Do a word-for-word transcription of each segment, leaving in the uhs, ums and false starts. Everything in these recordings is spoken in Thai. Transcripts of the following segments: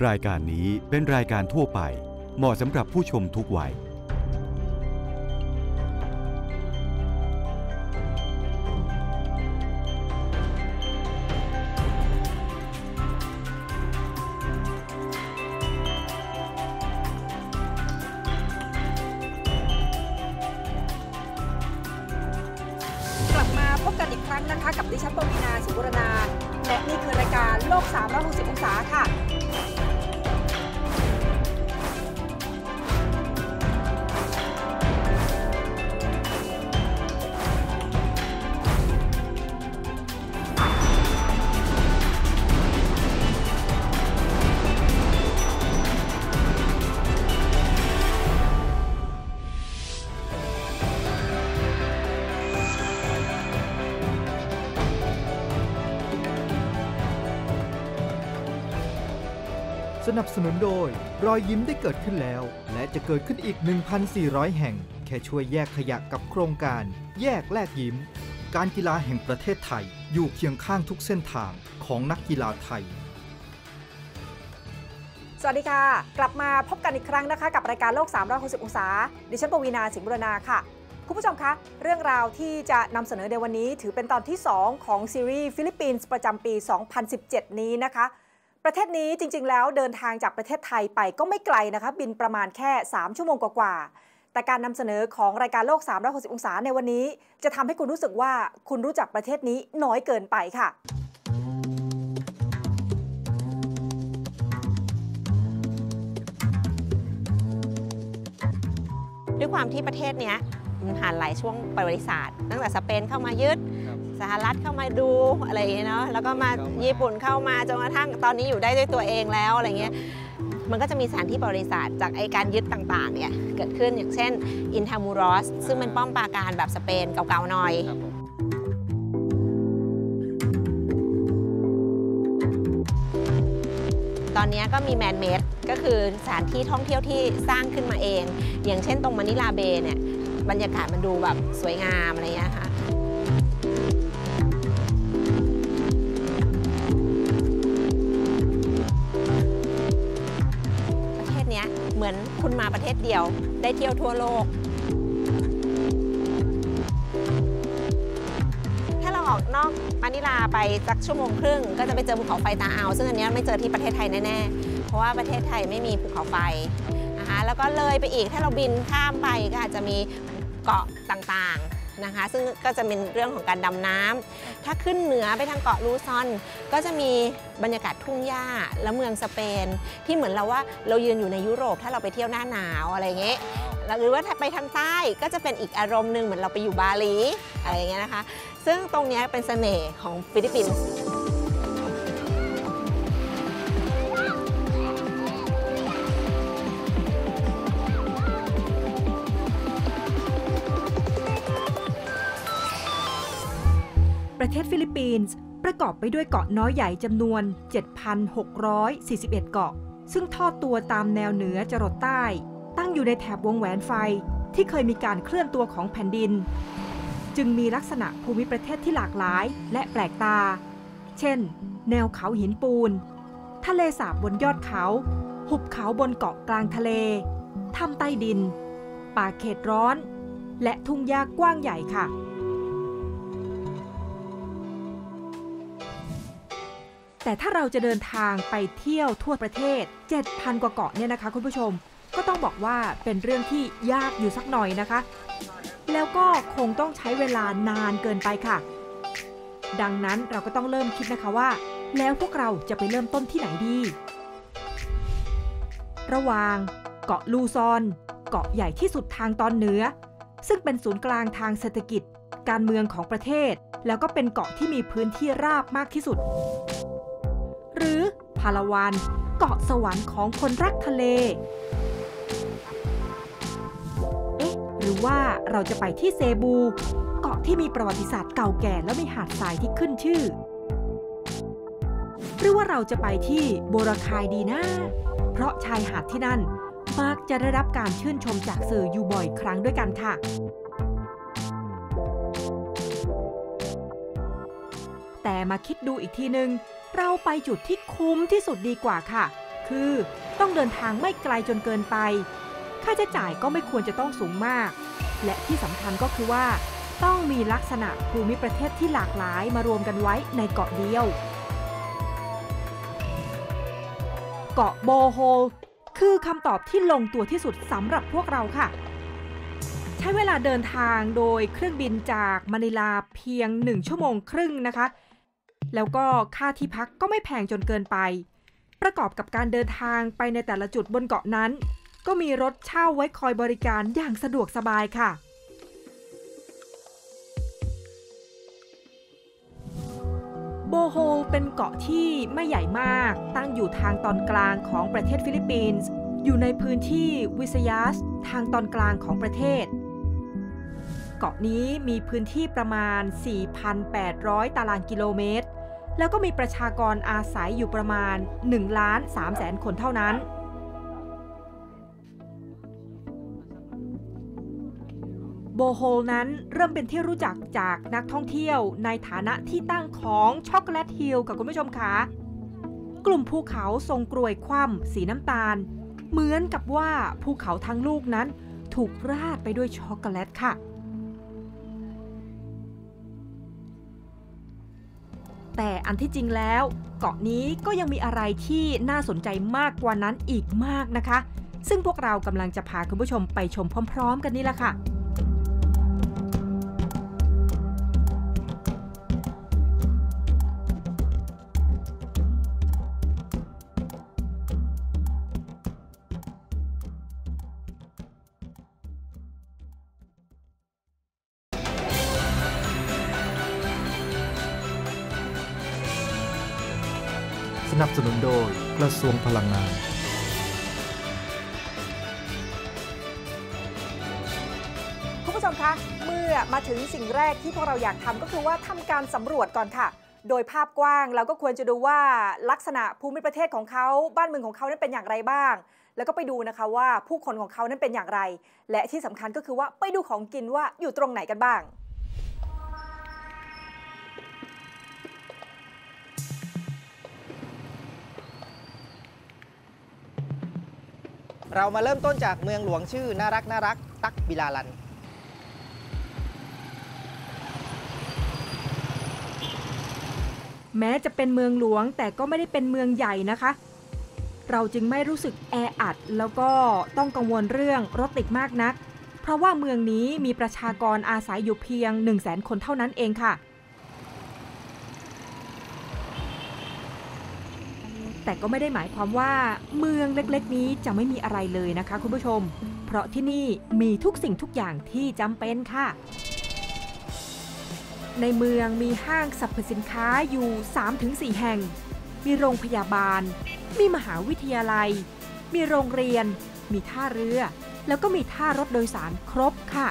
รายการนี้เป็นรายการทั่วไปเหมาะสำหรับผู้ชมทุกวัยกลับมาพบกันอีกครั้งนะคะกับดิฉันปวีณา สิงห์บุรณาและนี่คือรายการโลกสามร้อยหกสิบองศาค่ะสนับสนุนโดยรอยยิ้มได้เกิดขึ้นแล้วและจะเกิดขึ้นอีก หนึ่งพันสี่ร้อย แห่งแค่ช่วยแยกขยะกับโครงการแยกแลกยิ้มการกีฬาแห่งประเทศไทยอยู่เคียงข้างทุกเส้นทางของนักกีฬาไทยสวัสดีค่ะกลับมาพบกันอีกครั้งนะคะกับรายการโลกสามร้อยหกสิบองศาดิฉันปวีณา สิงห์บุรณาค่ะคุณผู้ชมคะเรื่องราวที่จะนำเสนอในวันนี้ถือเป็นตอนที่สองของซีรีส์ฟิลิปปินส์ประจำปีสองพันสิบเจ็ดนี้นะคะประเทศนี้จริงๆแล้วเดินทางจากประเทศไทยไปก็ไม่ไกลนะคะบินประมาณแค่สามชั่วโมงกว่าๆแต่การนำเสนอของรายการโลกสามร้อยหกสิบองศาในวันนี้จะทำให้คุณรู้สึกว่าคุณรู้จักประเทศนี้น้อยเกินไปค่ะด้วยความที่ประเทศนี้มันผ่านหลายช่วงประวัติศาสตร์ตั้งแต่สเปนเข้ามายึดสหรัฐเข้ามาดูอะไรอย่างเงี้ยเนาะแล้วก็มาญี่ปุ่นเข้ามาจนกระทั่งตอนนี้อยู่ได้ด้วยตัวเองแล้วอะไรเงี้ยมันก็จะมีสถานที่ประวัติศาสตร์จากไอการยึดต่างๆเนี่ยเกิดขึ้นอย่างเช่นอินทามูรอสซึ่งเป็นป้อมปราการแบบสเปนเก่าๆหน่อยตอนนี้ก็มีแมนเมดก็คือสถานที่ท่องเที่ยวที่สร้างขึ้นมาเองอย่างเช่นตรงมะนิลาเบย์เนี่ยบรรยากาศมันดูแบบสวยงามอะไรเงี้ยค่ะประเทศนี้เหมือนคุณมาประเทศเดียวได้เที่ยวทั่วโลกถ้าเราออกนอกมะนิลาไปสักชั่วโมงครึ่งก็จะไปเจอภูเขาไฟตาอาวซึ่งอันนี้ไม่เจอที่ประเทศไทยแน่ๆเพราะว่าประเทศไทยไม่มีภูเขาไฟนะคะแล้วก็เลยไปอีกถ้าเราบินข้ามไปก็อาจจะมีเกาะต่างๆนะคะซึ่งก็จะเป็นเรื่องของการดำน้ำถ้าขึ้นเหนือไปทางเกาะลูซอนก็จะมีบรรยากาศทุ่งหญ้าและเมืองสเปนที่เหมือนเราว่าเรายืนอยู่ในยุโรปถ้าเราไปเที่ยวหน้าหนาวอะไรเงี้ยหรือว่าถ้าไปทางใต้ก็จะเป็นอีกอารมณ์หนึ่งเหมือนเราไปอยู่บาหลีอะไรเงี้ยนะคะซึ่งตรงนี้เป็นเสน่ห์ของฟิลิปปินส์ประเทศฟิลิปปินส์ประกอบไปด้วยเกาะน้อยใหญ่จำนวน เจ็ดพันหกร้อยสี่สิบเอ็ด เกาะซึ่งทอดตัวตามแนวเหนือจรดใต้ตั้งอยู่ในแถบวงแหวนไฟที่เคยมีการเคลื่อนตัวของแผ่นดินจึงมีลักษณะภูมิประเทศที่หลากหลายและแปลกตาเช่นแนวเขาหินปูนทะเลสาบบนยอดเขาหุบเขาบนเกาะกลางทะเลถ้ำใต้ดินป่าเขตร้อนและทุ่งหญ้ากว้างใหญ่ค่ะแต่ถ้าเราจะเดินทางไปเที่ยวทั่วประเทศ เจ็ดพัน กว่าเกาะเนี่ยนะคะคุณผู้ชมก็ต้องบอกว่าเป็นเรื่องที่ยากอยู่สักหน่อยนะคะแล้วก็คงต้องใช้เวลานานเกินไปค่ะดังนั้นเราก็ต้องเริ่มคิดนะคะว่าแล้วพวกเราจะไปเริ่มต้นที่ไหนดีระหว่างเกาะลูซอนเกาะใหญ่ที่สุดทางตอนเหนือซึ่งเป็นศูนย์กลางทางเศรษฐกิจการเมืองของประเทศแล้วก็เป็นเกาะที่มีพื้นที่ราบมากที่สุดหรือพาลาวานเกาะสวรรค์ของคนรักทะเลเอ๊ะหรือว่าเราจะไปที่เซบูเกาะที่มีประวัติศาสตร์เก่าแก่และมีหาดทรายที่ขึ้นชื่อหรือว่าเราจะไปที่โบราคายดีนะเพราะชายหาดที่นั่นมักจะได้รับการชื่นชมจากสื่ออยู่บ่อยครั้งด้วยกันค่ะแต่มาคิดดูอีกทีนึงเราไปจุดที่คุ้มที่สุดดีกว่าค่ะคคือต้องเดินทางไม่ไกลจนเกินไปค่าใช้จ่ายก็ไม่ควรจะต้องสูงมากและที่สำคัญก็คือว่าต้องมีลักษณะภูมิประเทศที่หลากหลายมารวมกันไว้ในเกาะเดียวเกาะโบโฮลคือคำตอบที่ลงตัวที่สุดสำหรับพวกเราค่ะใช้เวลาเดินทางโดยเครื่องบินจากมะนิลาเพียงหนึ่งชั่วโมงครึ่งนะคะแล้วก็ค่าที่พักก็ไม่แพงจนเกินไปประกอบกับการเดินทางไปในแต่ละจุดบนเกาะนั้นก็มีรถเช่าไว้คอยบริการอย่างสะดวกสบายค่ะโบโฮลเป็นเกาะที่ไม่ใหญ่มากตั้งอยู่ทางตอนกลางของประเทศฟิลิปปินส์อยู่ในพื้นที่วิซยัสทางตอนกลางของประเทศเกาะนี้มีพื้นที่ประมาณ สี่พันแปดร้อย ตารางกิโลเมตรแล้วก็มีประชากรอาศัยอยู่ประมาณ หนึ่งล้านสามแสน คนเท่านั้นโบโฮลนั้นเริ่มเป็นที่รู้จักจากนักท่องเที่ยวในฐานะที่ตั้งของช็อกโกแลตฮิลล์กับคุณผู้ชมคะกลุ่มภูเขาทรงกรวยคว่ำสีน้ำตาลเหมือนกับว่าภูเขาทั้งลูกนั้นถูกราดไปด้วยช็อกโกแลตค่ะแต่อันที่จริงแล้วเกาะนี้ก็ยังมีอะไรที่น่าสนใจมากกว่านั้นอีกมากนะคะซึ่งพวกเรากำลังจะพาคุณผู้ชมไปชมพร้อมๆกันนี่แหละค่ะสนับสนุนโดยกระทรวงพลังงานคุณผู้ชมคะเมื่อมาถึงสิ่งแรกที่พวกเราอยากทำก็คือว่าทำการสำรวจก่อนค่ะโดยภาพกว้างเราก็ควรจะดูว่าลักษณะภูมิประเทศของเขาบ้านเมืองของเขานั้นเป็นอย่างไรบ้างแล้วก็ไปดูนะคะว่าผู้คนของเขานั้นเป็นอย่างไรและที่สำคัญก็คือว่าไปดูของกินว่าอยู่ตรงไหนกันบ้างเรามาเริ่มต้นจากเมืองหลวงชื่อน่ารักน่ารักตักบิลาลันแม้จะเป็นเมืองหลวงแต่ก็ไม่ได้เป็นเมืองใหญ่นะคะเราจึงไม่รู้สึกแออัดแล้วก็ต้องกังวลเรื่องรถติดมากนักเพราะว่าเมืองนี้มีประชากรอาศัยอยู่เพียง หนึ่งแสน คนเท่านั้นเองค่ะแต่ก็ไม่ได้หมายความว่าเมืองเล็กๆนี้จะไม่มีอะไรเลยนะคะคุณผู้ชมเพราะที่นี่มีทุกสิ่งทุกอย่างที่จำเป็นค่ะในเมืองมีห้างสรรพสินค้าอยู่ สามถึงสี่ แห่งมีโรงพยาบาลมีมหาวิทยาลัยมีโรงเรียนมีท่าเรือแล้วก็มีท่ารถโดยสารครบค่ะ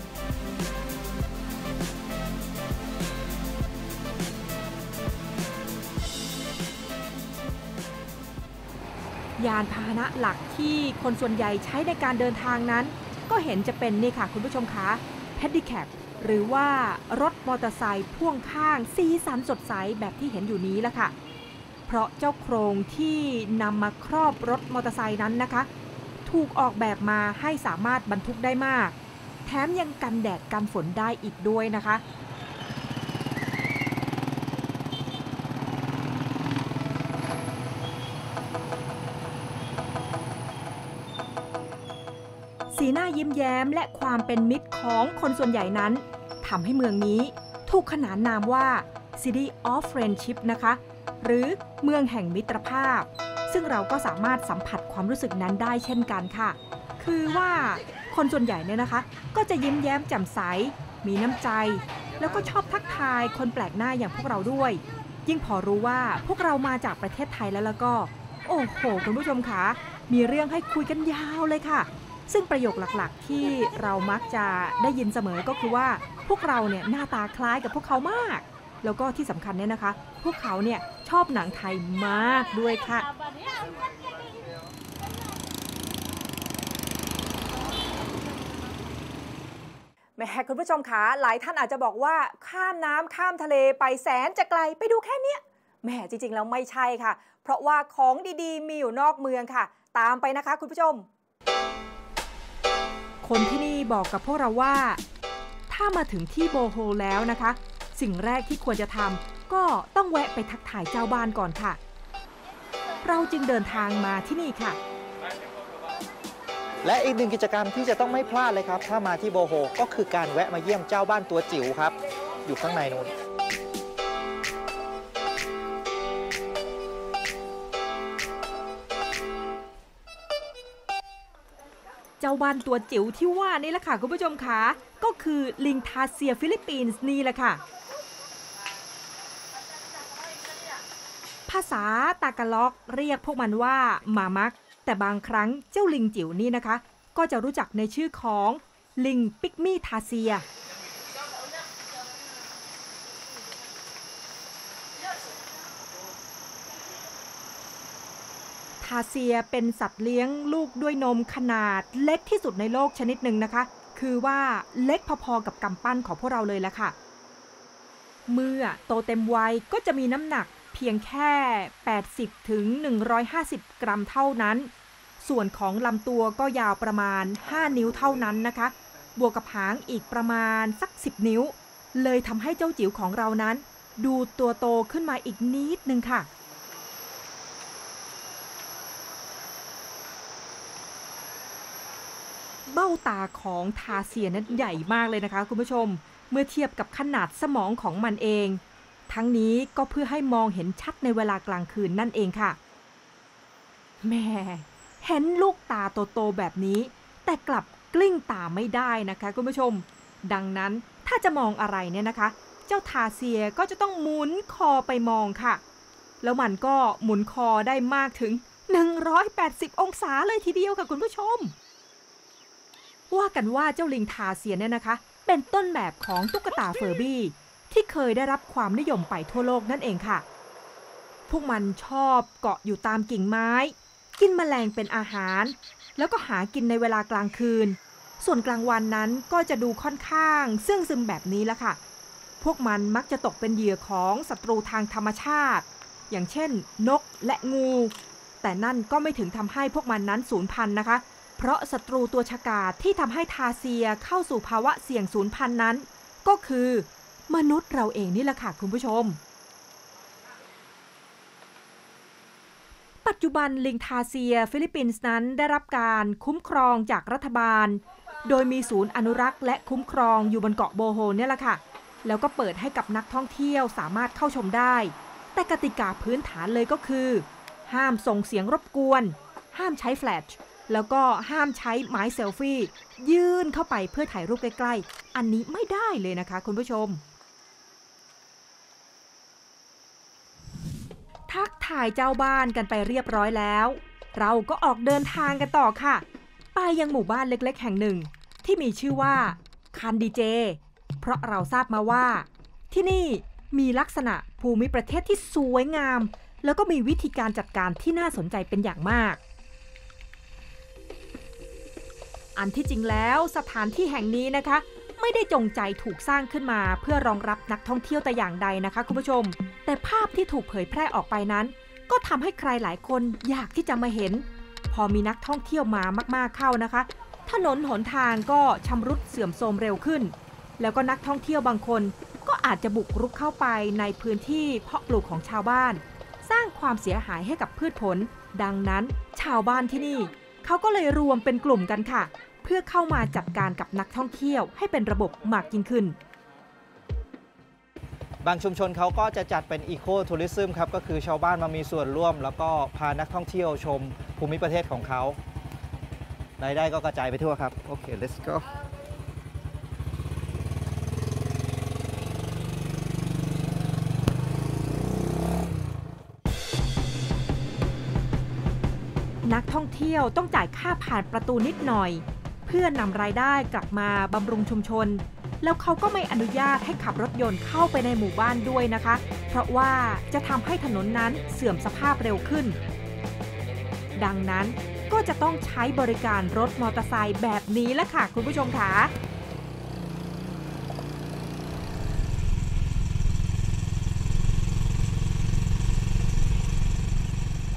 ยานพาหนะหลักที่คนส่วนใหญ่ใช้ในการเดินทางนั้นก็เห็นจะเป็นนี่ค่ะคุณผู้ชมคะแพดดิแคปหรือว่ารถมอเตอร์ไซค์พ่วงข้างสีสันสดใสแบบที่เห็นอยู่นี้ละค่ะเพราะเจ้าโครงที่นำมาครอบรถมอเตอร์ไซค์นั้นนะคะถูกออกแบบมาให้สามารถบรรทุกได้มากแถมยังกันแดดกันฝนได้อีกด้วยนะคะสีหน้ายิ้มแย้มและความเป็นมิตรของคนส่วนใหญ่นั้นทำให้เมืองนี้ถูกขนานนามว่า City of Friendship นะคะหรือเมืองแห่งมิตรภาพซึ่งเราก็สามารถสัมผัสความรู้สึกนั้นได้เช่นกันค่ะคือว่าคนส่วนใหญ่เนี่ยนะคะก็จะยิ้มแย้มแจ่มใสมีน้ำใจแล้วก็ชอบทักทายคนแปลกหน้าอย่างพวกเราด้วยยิ่งพอรู้ว่าพวกเรามาจากประเทศไทยแล้วแล้วก็โอ้โหคุณผู้ชมคะมีเรื่องให้คุยกันยาวเลยค่ะซึ่งประโยคหลักๆที่เรามักจะได้ยินเสมอก็คือว่าพวกเราเนี่ยหน้าตาคล้ายกับพวกเขามากแล้วก็ที่สำคัญเนี่ยนะคะพวกเขาเนี่ยชอบหนังไทยมากด้วยค่ะแม่คุณผู้ชมคะหลายท่านอาจจะบอกว่าข้ามน้ำข้ามทะเลไปแสนจะไกลไปดูแค่เนี้ยแหมจริงๆแล้วไม่ใช่ค่ะเพราะว่าของดีๆมีอยู่นอกเมืองค่ะตามไปนะคะคุณผู้ชมคนที่นี่บอกกับพวกเราว่าถ้ามาถึงที่โบโฮลแล้วนะคะสิ่งแรกที่ควรจะทำก็ต้องแวะไปทักทายเจ้าบ้านก่อนค่ะเราจึงเดินทางมาที่นี่ค่ะและอีกหนึ่งกิจกรรมที่จะต้องไม่พลาดเลยครับถ้ามาที่โบโฮก็คือการแวะมาเยี่ยมเจ้าบ้านตัวจิ๋วครับอยู่ข้างในนู้นเจ้าบ้านตัวจิ๋วที่ว่านี่แหละค่ะคุณผู้ชมคะก็คือลิงทาเซียฟิลิปปินส์นี่แหละค่ะภาษาตากาล็อกเรียกพวกมันว่ามามักแต่บางครั้งเจ้าลิงจิ๋วนี่นะคะก็จะรู้จักในชื่อของลิงปิกมี่ทาเซียทาเซียเป็นสัตว์เลี้ยงลูกด้วยนมขนาดเล็กที่สุดในโลกชนิดหนึ่งนะคะคือว่าเล็กพอๆกับกำปั้นของพวกเราเลยแหละค่ะเมื่อโตเต็มวัยก็จะมีน้ำหนักเพียงแค่แปดสิบถึงหนึ่งร้อยห้าสิบกรัมเท่านั้นส่วนของลำตัวก็ยาวประมาณห้านิ้วเท่านั้นนะคะบวกกับหางอีกประมาณสักสิบนิ้วเลยทำให้เจ้าจิ๋วของเรานั้นดูตัวโตขึ้นมาอีกนิดนึงค่ะเบ้าตาของทาเซียนั้นใหญ่มากเลยนะคะคุณผู้ชมเมื่อเทียบกับขนาดสมองของมันเองทั้งนี้ก็เพื่อให้มองเห็นชัดในเวลากลางคืนนั่นเองค่ะแม่เห็นลูกตาโตๆแบบนี้แต่กลับกลิ้งตาไม่ได้นะคะคุณผู้ชมดังนั้นถ้าจะมองอะไรเนี่ยนะคะเจ้าทาเซียก็จะต้องหมุนคอไปมองค่ะแล้วมันก็หมุนคอได้มากถึงหนึ่งร้อยแปดสิบองศาเลยทีเดียวค่ะคุณผู้ชมว่ากันว่าเจ้าลิงทาเซียเนี่ยนะคะเป็นต้นแบบของตุ๊กตาเฟอร์บี้ที่เคยได้รับความนิยมไปทั่วโลกนั่นเองค่ะพวกมันชอบเกาะอยู่ตามกิ่งไม้กินแมลงเป็นอาหารแล้วก็หากินในเวลากลางคืนส่วนกลางวันนั้นก็จะดูค่อนข้างเสื่องซึมแบบนี้ละค่ะพวกมันมักจะตกเป็นเหยื่อของศัตรูทางธรรมชาติอย่างเช่นนกและงูแต่นั่นก็ไม่ถึงทำให้พวกมันนั้นสูญพันธุ์นะคะเพราะศัตรูตัวฉกาจที่ทำให้ทาเซียเข้าสู่ภาวะเสี่ยงสูญพันธุ์นั้นก็คือมนุษย์เราเองนี่แหละค่ะคุณผู้ชมปัจจุบันลิงทาเซียฟิลิปปินส์นั้นได้รับการคุ้มครองจากรัฐบาลโดยมีศูนย์อนุรักษ์และคุ้มครองอยู่บนเกาะโบโฮลเนี่ยแหละค่ะแล้วก็เปิดให้กับนักท่องเที่ยวสามารถเข้าชมได้แต่กติกาพื้นฐานเลยก็คือห้ามส่งเสียงรบกวนห้ามใช้แฟลชแล้วก็ห้ามใช้ไม้เซลฟี่ยื่นเข้าไปเพื่อถ่ายรูปใกล้ๆอันนี้ไม่ได้เลยนะคะคุณผู้ชมทักทายเจ้าบ้านกันไปเรียบร้อยแล้วเราก็ออกเดินทางกันต่อค่ะไปยังหมู่บ้านเล็กๆแห่งหนึ่งที่มีชื่อว่าคันดีเจเพราะเราทราบมาว่าที่นี่มีลักษณะภูมิประเทศที่สวยงามแล้วก็มีวิธีการจัดการที่น่าสนใจเป็นอย่างมากอันที่จริงแล้วสถานที่แห่งนี้นะคะไม่ได้จงใจถูกสร้างขึ้นมาเพื่อรองรับนักท่องเที่ยวแต่อย่างใดนะคะคุณผู้ชมแต่ภาพที่ถูกเผยแพร่ออกไปนั้นก็ทำให้ใครหลายคนอยากที่จะมาเห็นพอมีนักท่องเที่ยวมามากๆเข้านะคะถนนหนทางก็ชำรุดเสื่อมโทรมเร็วขึ้นแล้วก็นักท่องเที่ยวบางคนก็อาจจะบุกรุกเข้าไปในพื้นที่เพาะปลูกของชาวบ้านสร้างความเสียหายให้กับพืชผลดังนั้นชาวบ้านที่นี่เขาก็เลยรวมเป็นกลุ่มกันค่ะเพื่อเข้ามาจัดการกับนักท่องเที่ยวให้เป็นระบบมากยิ่งขึ้นบางชุมชนเขาก็จะจัดเป็นอีโคทัวริซึมครับก็คือชาวบ้านมามีส่วนร่วมแล้วก็พานักท่องเที่ยวชมภูมิประเทศของเขารายได้ก็กระจายไปทั่วครับโอเค let's go นักท่องเที่ยวต้องจ่ายค่าผ่านประตูนิดหน่อยเพื่อนำรายได้กลับมาบำรุงชุมชนแล้วเขาก็ไม่อนุญาตให้ขับรถยนต์เข้าไปในหมู่บ้านด้วยนะคะเพราะว่าจะทำให้ถนนนั้นเสื่อมสภาพเร็วขึ้นดังนั้นก็จะต้องใช้บริการรถมอเตอร์ไซค์แบบนี้ละค่ะคุณผู้ชมค่ะ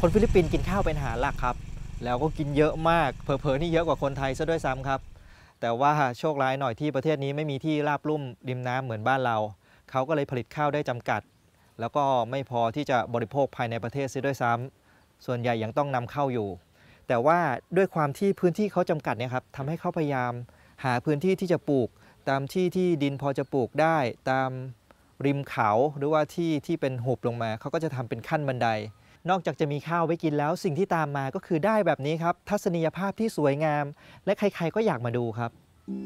คนฟิลิปปินส์กินข้าวเป็นอาหารหลักครับแล้วก็กินเยอะมากเผลอๆนี่เยอะกว่าคนไทยซะด้วยซ้ำครับแต่ว่าโชคร้ายหน่อยที่ประเทศนี้ไม่มีที่ราบลุ่มริมน้ำเหมือนบ้านเราเขาก็เลยผลิตข้าวได้จำกัดแล้วก็ไม่พอที่จะบริโภคภายในประเทศซะด้วยซ้ำส่วนใหญ่ยังต้องนำเข้าอยู่แต่ว่าด้วยความที่พื้นที่เขาจำกัดเนี่ยครับทำให้เขาพยายามหาพื้นที่ที่จะปลูกตามที่ที่ดินพอจะปลูกได้ตามริมเขาหรือว่าที่ที่เป็นหุบลงมาเขาก็จะทำเป็นขั้นบันไดนอกจากจะมีข้าวไว้กินแล้วสิ่งที่ตามมาก็คือได้แบบนี้ครับทัศนียภาพที่สวยงามและใครๆก็อยากมาดูครับ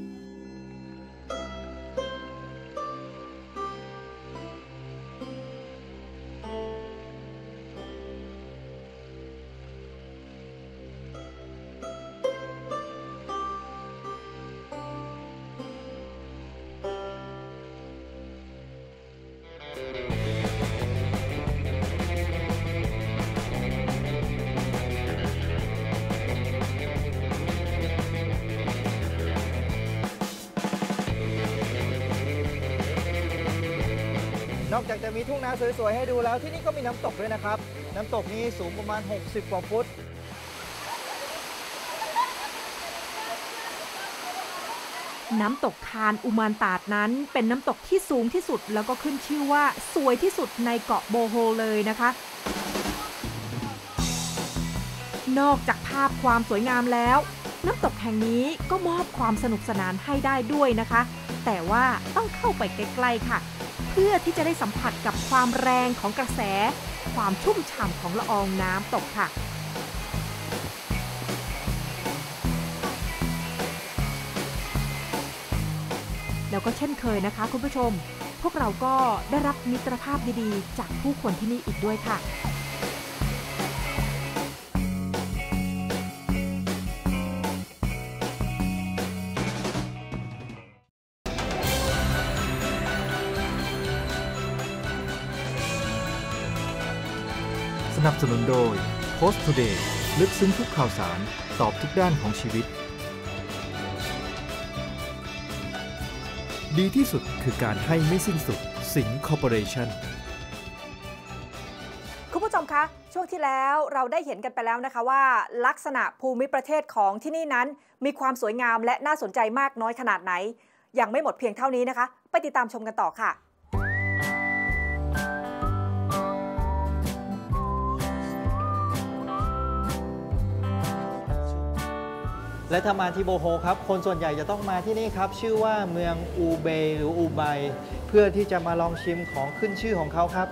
นอกจากจะมีทุ่งนาสวยๆให้ดูแล้วที่นี่ก็มีน้ำตกด้วยนะครับน้ำตกนี้สูงประมาณหกสิบกว่าฟุตน้ำตกคานอุมานตาดนั้นเป็นน้ำตกที่สูงที่สุดแล้วก็ขึ้นชื่อว่าสวยที่สุดในเกาะโบโฮเลยนะคะนอกจากภาพความสวยงามแล้วน้ำตกแห่งนี้ก็มอบความสนุกสนานให้ได้ด้วยนะคะแต่ว่าต้องเข้าไปใกล้ๆค่ะเพื่อที่จะได้สัมผัสกับความแรงของกระแสความชุ่มฉ่ำของละอองน้ำตกค่ะแล้วก็เช่นเคยนะคะคุณผู้ชมพวกเราก็ได้รับมิตรภาพดีๆจากผู้คนที่นี่อีกด้วยค่ะสนับสนุนโดย Post Today ลึกซึ้งทุกข่าวสารตอบทุกด้านของชีวิตดีที่สุดคือการให้ไม่สิ้นสุดสิงห์คอร์ปอเรชั่นคุณผู้ชมคะช่วงที่แล้วเราได้เห็นกันไปแล้วนะคะว่าลักษณะภูมิประเทศของที่นี่นั้นมีความสวยงามและน่าสนใจมากน้อยขนาดไหนยังไม่หมดเพียงเท่านี้นะคะไปติดตามชมกันต่อค่ะและถ้ามาที่โบโฮครับคนส่วนใหญ่จะต้องมาที่นี่ครับชื่อว่าเมืองอูเบหรืออูไบเพื่อที่จะมาลองชิมของขึ้นชื่อของเขาครับ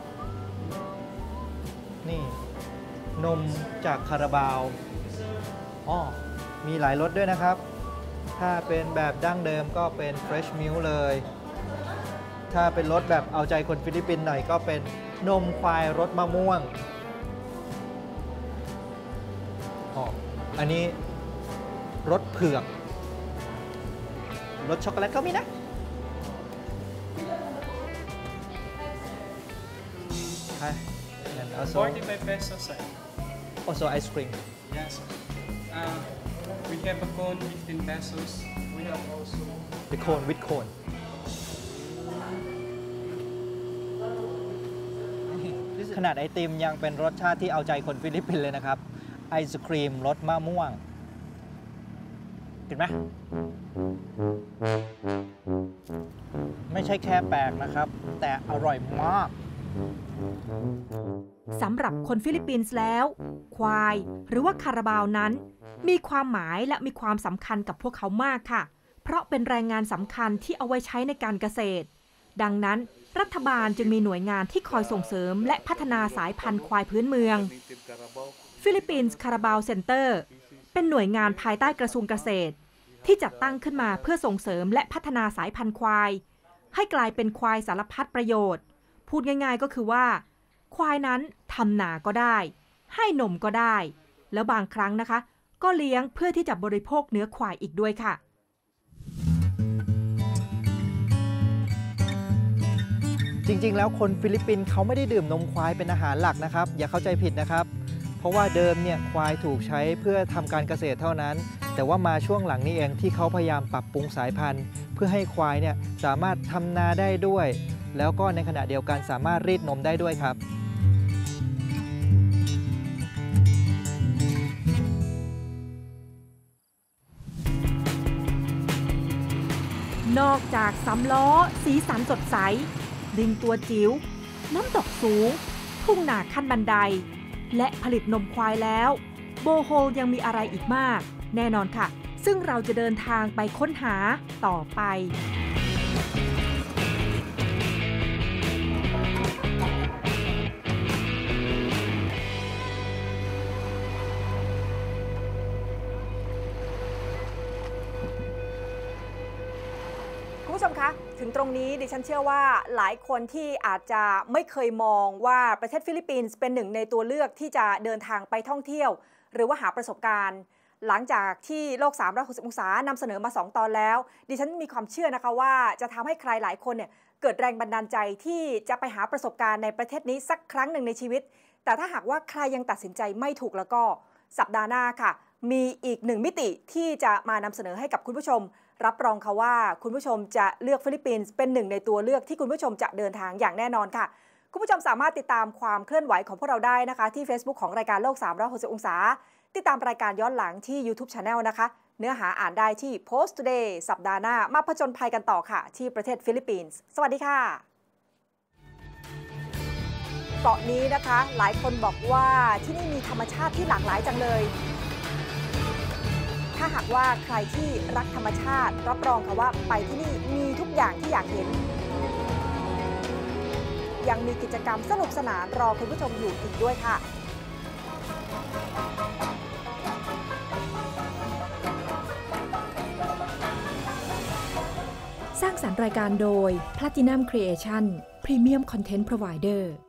นี่นมจากคาราบาวอ๋อมีหลายรสด้วยนะครับถ้าเป็นแบบดั้งเดิมก็เป็น Fresh Milk เลยถ้าเป็นรสแบบเอาใจคนฟิลิปปินส์หน่อยก็เป็นนมควายรสมะม่วงอ๋ออันนี้รสเผือกรสช็อกโกแลตก็มีนะใช่ and also forty-five pesos sir. also ice cream Yes uh, we have a cone fifteen pesos we have also the cone with cone ขนาดไอติมยังเป็นรสชาติที่เอาใจคนฟิลิปปินส์เลยนะครับไอศครีมรสมะม่วงเห็นไหมไม่ใช่แค่แปลกนะครับแต่อร่อยมากสำหรับคนฟิลิปปินส์แล้วควายหรือว่าคาราบาวนั้นมีความหมายและมีความสำคัญกับพวกเขามากค่ะเพราะเป็นแรงงานสำคัญที่เอาไว้ใช้ในการเกษตรดังนั้นรัฐบาลจึงมีหน่วยงานที่คอยส่งเสริมและพัฒนาสายพันธุ์ควายพื้นเมืองฟิลิปปินส์คาราบาวเซ็นเตอร์เป็นหน่วยงานภายใต้กระทรวงเกษตรที่จัดตั้งขึ้นมาเพื่อส่งเสริมและพัฒนาสายพันธุ์ควายให้กลายเป็นควายสารพัดประโยชน์พูดง่ายๆก็คือว่าควายนั้นทำนาก็ได้ให้นมก็ได้แล้วบางครั้งนะคะก็เลี้ยงเพื่อที่จะบริโภคเนื้อควายอีกด้วยค่ะจริงๆแล้วคนฟิลิปปินส์เขาไม่ได้ดื่มนมควายเป็นอาหารหลักนะครับอย่าเข้าใจผิดนะครับเพราะว่าเดิมเนี่ยควายถูกใช้เพื่อทำการเกษตรเท่านั้นแต่ว่ามาช่วงหลังนี้เองที่เขาพยายามปรับปรุงสายพันธุ์เพื่อให้ควายเนี่ยสามารถทำนาได้ด้วยแล้วก็ในขณะเดียวกันสามารถรีดนมได้ด้วยครับนอกจากสำล้อสีสันสดใสลิงตัวจิ๋วน้ำตกสูงทุ่งนาขั้นบันไดและผลิตนมควายแล้วโบโฮลยังมีอะไรอีกมากแน่นอนค่ะซึ่งเราจะเดินทางไปค้นหาต่อไปคุณผู้ชมคะถึงตรงนี้ดิฉันเชื่อว่าหลายคนที่อาจจะไม่เคยมองว่าประเทศฟิลิปปินส์เป็นหนึ่งในตัวเลือกที่จะเดินทางไปท่องเที่ยวหรือว่าหาประสบการณ์หลังจากที่โลกสามร้อยหกสิบองศานำเสนอมาสองตอนแล้วดิฉันมีความเชื่อนะคะว่าจะทำให้ใครหลายคนเนี่ยเกิดแรงบันดาลใจที่จะไปหาประสบการณ์ในประเทศนี้สักครั้งหนึ่งในชีวิตแต่ถ้าหากว่าใครยังตัดสินใจไม่ถูกแล้วก็สัปดาห์หน้าค่ะมีอีกหนึ่งมิติที่จะมานำเสนอให้กับคุณผู้ชมรับรองค่ะว่าคุณผู้ชมจะเลือกฟิลิปปินส์เป็นหนึ่งในตัวเลือกที่คุณผู้ชมจะเดินทางอย่างแน่นอนค่ะคุณผู้ชมสามารถติดตามความเคลื่อนไหวของพวกเราได้นะคะที่ Facebook ของรายการโลกสามร้อยหกสิบองศาติดตามรายการย้อนหลังที่ YouTube Channel นะคะเนื้อหาอ่านได้ที่ Post Today สัปดาห์หน้ามาผจญภัยกันต่อค่ะที่ประเทศฟิลิปปินส์สวัสดีค่ะเกาะนี้นะคะหลายคนบอกว่าที่นี่มีธรรมชาติที่หลากหลายจังเลยถ้าหากว่าใครที่รักธรรมชาติรับรองค่ะว่าไปที่นี่มีทุกอย่างที่อยากเห็นยังมีกิจกรรมสนุกสนานรอคุณผู้ชมอยู่อีกด้วยค่ะสร้างสรรค์รายการโดย Platinum Creation Premium Content Provider